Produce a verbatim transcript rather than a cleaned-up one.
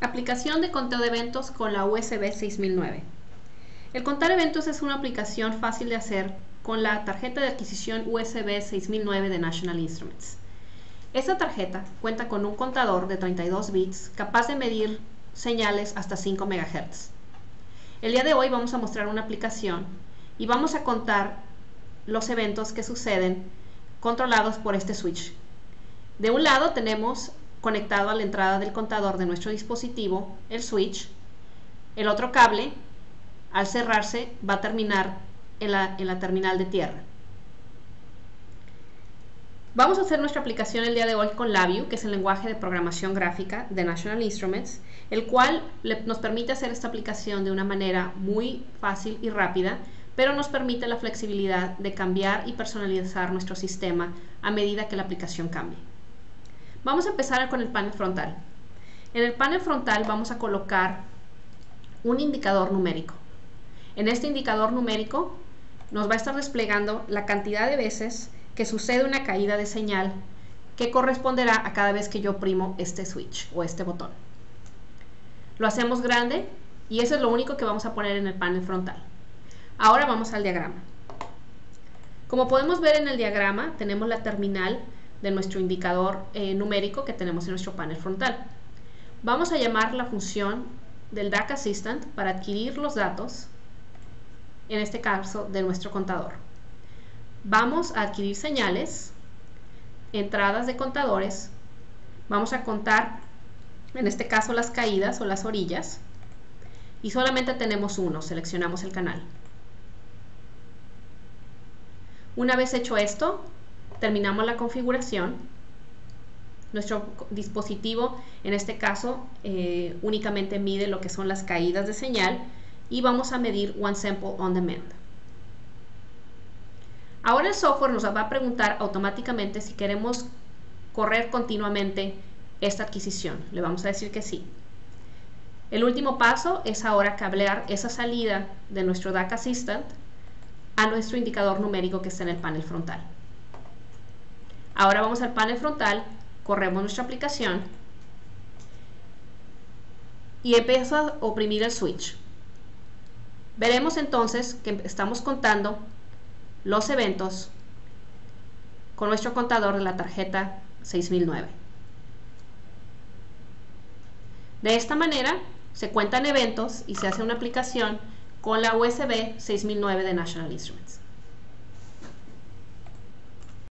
Aplicación de conteo de eventos con la U S B seis mil nueve. El contar eventos es una aplicación fácil de hacer con la tarjeta de adquisición U S B seis mil nueve de National Instruments. Esta tarjeta cuenta con un contador de treinta y dos bits capaz de medir señales hasta cinco megahertz. El día de hoy vamos a mostrar una aplicación y vamos a contar los eventos que suceden controlados por este switch. De un lado tenemos conectado a la entrada del contador de nuestro dispositivo el switch. El otro cable, al cerrarse, va a terminar en la, en la terminal de tierra. Vamos a hacer nuestra aplicación el día de hoy con LabVIEW, que es el lenguaje de programación gráfica de National Instruments, el cual le, nos permite hacer esta aplicación de una manera muy fácil y rápida, pero nos permite la flexibilidad de cambiar y personalizar nuestro sistema a medida que la aplicación cambie. Vamos a empezar con el panel frontal. En el panel frontal vamos a colocar un indicador numérico. En este indicador numérico nos va a estar desplegando la cantidad de veces que sucede una caída de señal que corresponderá a cada vez que yo oprimo este switch o este botón. Lo hacemos grande y eso es lo único que vamos a poner en el panel frontal. Ahora vamos al diagrama. Como podemos ver en el diagrama, tenemos la terminal de nuestro indicador eh, numérico que tenemos en nuestro panel frontal. Vamos a llamar la función del D A C Assistant para adquirir los datos, en este caso de nuestro contador. Vamos a adquirir señales, entradas de contadores, vamos a contar en este caso las caídas o las orillas y solamente tenemos uno, seleccionamos el canal. Una vez hecho esto, terminamos la configuración. Nuestro dispositivo en este caso eh, únicamente mide lo que son las caídas de señal y vamos a medir One Sample on Demand. Ahora el software nos va a preguntar automáticamente si queremos correr continuamente esta adquisición. Le vamos a decir que sí. El último paso es ahora cablear esa salida de nuestro D A C Assistant a nuestro indicador numérico que está en el panel frontal. Ahora vamos al panel frontal, corremos nuestra aplicación y empiezo a oprimir el switch. Veremos entonces que estamos contando los eventos con nuestro contador de la tarjeta seis mil nueve. De esta manera se cuentan eventos y se hace una aplicación con la U S B seis mil nueve de National Instruments.